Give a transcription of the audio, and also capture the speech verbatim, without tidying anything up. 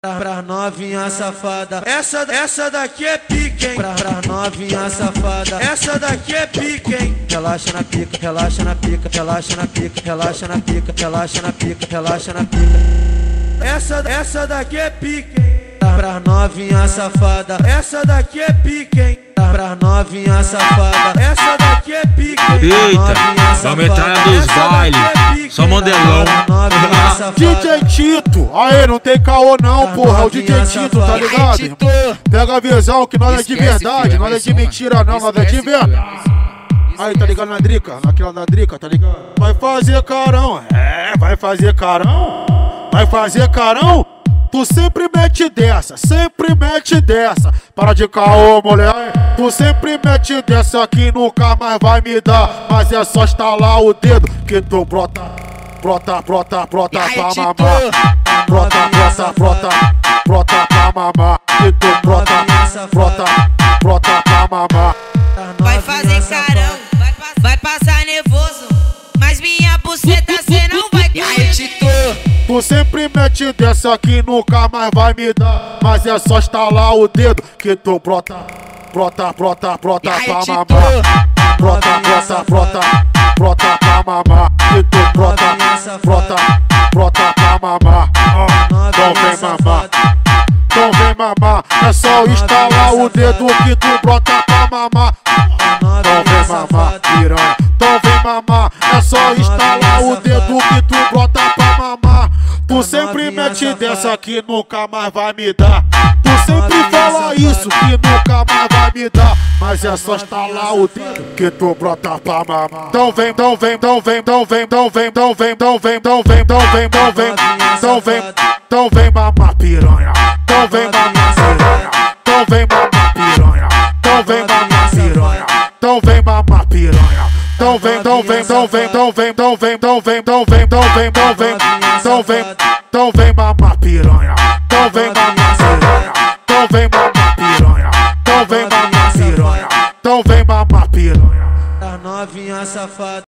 Pra novinha safada, essa, essa daqui é pique, hein? Pra, pra novinha safada, essa daqui é pique, hein? Relaxa na pica, relaxa na pica, relaxa na pica, relaxa na pica, relaxa na pica, relaxa na pica. Essa, essa daqui é pique, hein? Pra novinha safada, essa daqui é pique, hein? Pra novinha safada, essa daqui é pique, hein? Eita, a metralha dos bailes, só modelão. D J Tito, aê, não tem caô não, porra, é o D J Tito, tá ligado? Pega a visão que nós é de verdade, nós é de mentira não, nós é de verdade. Aí, tá ligado na Dricka, naquela da Dricka, tá ligado? Vai fazer carão, é, vai fazer carão, vai fazer carão. Tu sempre mete dessa, sempre mete dessa. Para de caô, mulher. Tu sempre mete dessa que nunca mais vai me dar. Mas é só estalar o dedo que tu brota, brota, brota, brota pra mamar. Brota, brota, brota, brota pra mamar. Que tu brota, brota, brota pra mamar. Vai fazer carão, vai, vai passar nervoso. Mas minha buceta cê não vai cair, Tito. Tu sempre mete dessa que nunca mais vai me dar. Mas é só estalar o dedo que tu brota, brota, brota, brota pra mamar. Brota, brota, brota, brota pra mamar. Que tu brota, brota, brota pra mamar. Então vem mamar, então vem mamar. É só estalar o dedo que tu brota pra mamar. Então vem mamar, piranha. Então vem mamar. É só estalar o dedo que tu brota pra mamar. Tu sempre mete dessa que nunca mais vai me dar. Tu sempre fala isso que nunca mais vai me dar. Mas é só estalar o dedo que tu brota pra mamar. Então vem, então vem, então vem, então vem, então vem, então vem, então vem, então vem, então vem, então vem, então vem, então vem mamar piranha. Então vem mamar piranha. Então vem mamar piranha. Então vem mamar piranha. Então vem mamar piranha. Então vem, então vem, então vem, então vem, então vem, então vem, então vem, então vem, então vem, então vem, então vem mamar piranha. Então vem mamar piranha. Então vem mamar piranha. Então vem mamar piranha. Então vem mamar piranha. Novinha safada.